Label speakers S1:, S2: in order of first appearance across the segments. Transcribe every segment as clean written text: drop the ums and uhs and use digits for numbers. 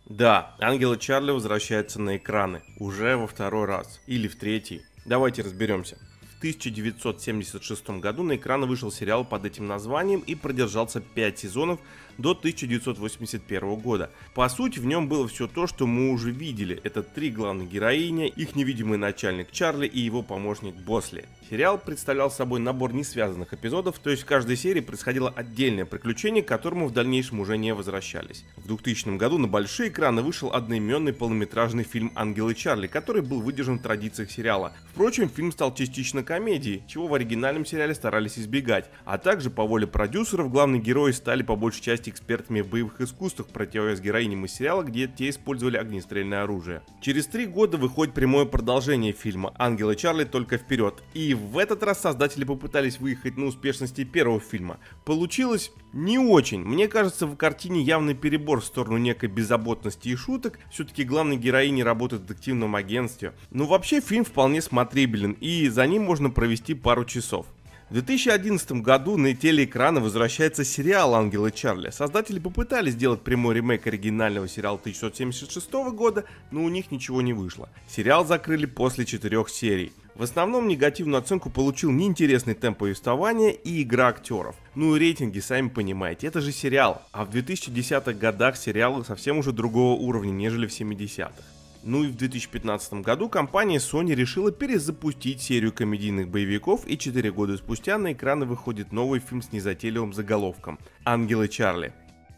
S1: Да, Ангелы Чарли возвращаются на экраны уже во второй раз или в третий. Давайте разберемся. В 1976 году на экраны вышел сериал под этим названием и продержался 5 сезонов до 1981 года. По сути, в нем было все то, что мы уже видели. Это 3 главных героини, их невидимый начальник Чарли и его помощник Босли. Сериал представлял собой набор несвязанных эпизодов, то есть в каждой серии происходило отдельное приключение, к которому в дальнейшем уже не возвращались. В 2000 году на большие экраны вышел одноименный полнометражный фильм «Ангелы Чарли», который был выдержан в традициях сериала. Впрочем, фильм стал частично комедией, чего в оригинальном сериале старались избегать, а также по воле продюсеров главные герои стали по большей части экспертами в боевых искусствах, противостоя героиням из сериала, где те использовали огнестрельное оружие. Через 3 года выходит прямое продолжение фильма «Ангелы Чарли. Только вперед», и в этот раз создатели попытались выехать на успешности первого фильма. Получилось не очень. Мне кажется, в картине явный перебор в сторону некой беззаботности и шуток. Все-таки главные героини работают в детективном агентстве. Но вообще фильм вполне смотрибелен, и за ним можно провести пару часов. В 2011 году на телеэкраны возвращается сериал «Ангелы Чарли». Создатели попытались сделать прямой ремейк оригинального сериала 1976 года, но у них ничего не вышло. Сериал закрыли после 4 серий. В основном негативную оценку получил неинтересный темп повествования и игра актеров. Ну и рейтинги, сами понимаете, это же сериал. А в 2010-х годах сериалы совсем уже другого уровня, нежели в 70-х. Ну и в 2015 году компания Sony решила перезапустить серию комедийных боевиков, и 4 года спустя на экраны выходит новый фильм с незатейливым заголовком «Ангелы Чарли».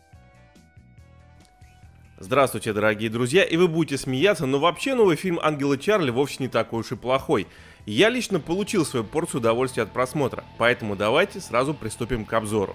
S1: Здравствуйте, дорогие друзья, и вы будете смеяться, но вообще новый фильм «Ангелы Чарли» вовсе не такой уж и плохой. Я лично получил свою порцию удовольствия от просмотра, поэтому давайте сразу приступим к обзору.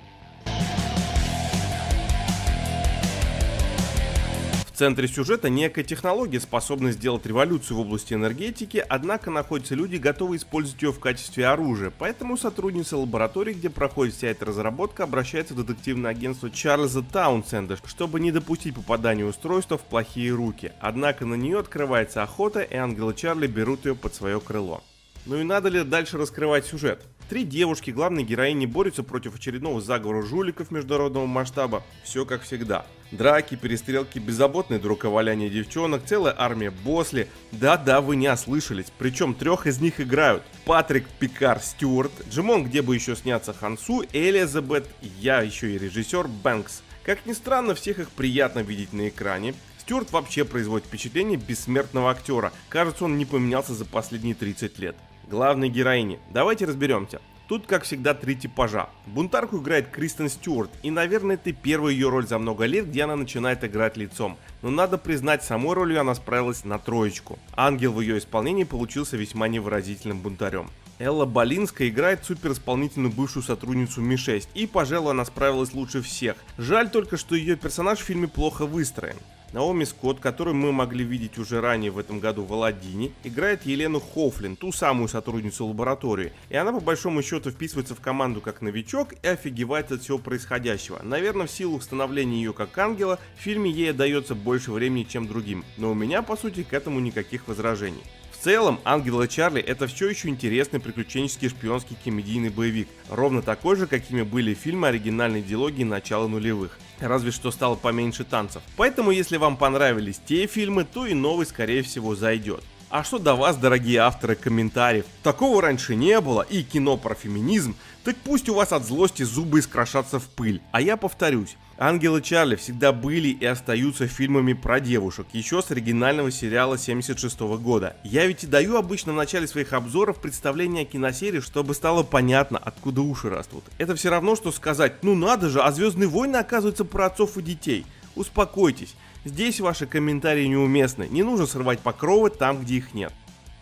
S1: В центре сюжета некая технология, способная сделать революцию в области энергетики, однако находятся люди, готовые использовать ее в качестве оружия, поэтому сотрудница лаборатории, где проходит вся эта разработка, обращается в детективное агентство Чарльза Таунсенда, чтобы не допустить попадания устройства в плохие руки. Однако на нее открывается охота, и ангелы Чарли берут ее под свое крыло. Ну и надо ли дальше раскрывать сюжет? 3 девушки, главные героини, борются против очередного заговора жуликов международного масштаба. Все как всегда. Драки, перестрелки, беззаботное дураковаляние девчонок, целая армия Босли. Да-да, вы не ослышались. Причем 3 из них играют: Патрик Пикар Стюарт, Джимон, где бы еще сняться Хансу, Элизабет, я еще и режиссер Бэнкс. Как ни странно, всех их приятно видеть на экране. Стюарт вообще производит впечатление бессмертного актера. Кажется, он не поменялся за последние 30 лет. Главные героини. Давайте разберемся. Тут, как всегда, 3 типажа. Бунтарку играет Кристен Стюарт, и, наверное, это первая ее роль за много лет, где она начинает играть лицом. Но надо признать, самой ролью она справилась на 3. Ангел в ее исполнении получился весьма невыразительным бунтарем. Элла Болинская играет суперисполнительную бывшую сотрудницу Ми-6, и, пожалуй, она справилась лучше всех. Жаль только, что ее персонаж в фильме плохо выстроен. Наоми Скотт, которую мы могли видеть уже ранее в этом году в «Аладдине», играет Елену Хофлин, ту самую сотрудницу лаборатории. И она по большому счету вписывается в команду как новичок и офигевает от всего происходящего. Наверное, в силу становления ее как ангела, в фильме ей отдается больше времени, чем другим. Но у меня, по сути, к этому никаких возражений. В целом, «Ангелы Чарли» — это все еще интересный приключенческий шпионский комедийный боевик, ровно такой же, какими были фильмы оригинальной дилогии начала нулевых. Разве что стало поменьше танцев. Поэтому, если вам понравились те фильмы, то и новый, скорее всего, зайдет. А что до вас, дорогие авторы комментариев? Такого раньше не было, и кино про феминизм, так пусть у вас от злости зубы искрошатся в пыль. А я повторюсь, «Ангелы Чарли» всегда были и остаются фильмами про девушек, еще с оригинального сериала 1976 года. Я ведь и даю обычно в начале своих обзоров представление о киносерии, чтобы стало понятно, откуда уши растут. Это все равно, что сказать: ну надо же, а «Звездные войны» оказываются про отцов и детей. Успокойтесь, здесь ваши комментарии неуместны, не нужно срывать покровы там, где их нет.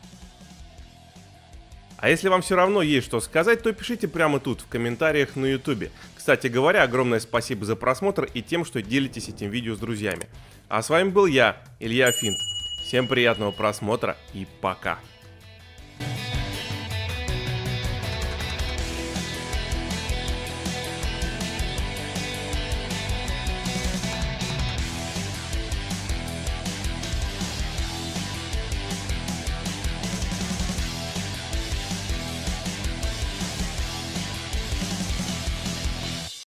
S1: А если вам все равно есть что сказать, то пишите прямо тут, в комментариях на YouTube. Кстати говоря, огромное спасибо за просмотр и тем, что делитесь этим видео с друзьями. А с вами был я, Илья Финт. Всем приятного просмотра и пока.